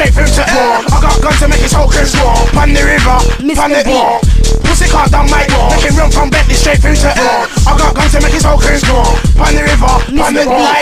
straight through to I got guns to make his whole crew Pon the river, pon the pussy can't down my door. Making run from Bentley straight through to I got guns to make his whole crew Pon the river, pon the